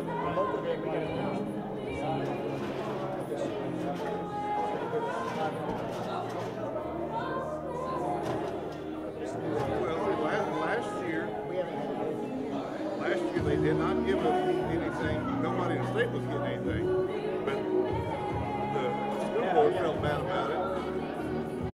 Last year they did not give us anything. Nobody in the state was getting anything, but the school board felt bad about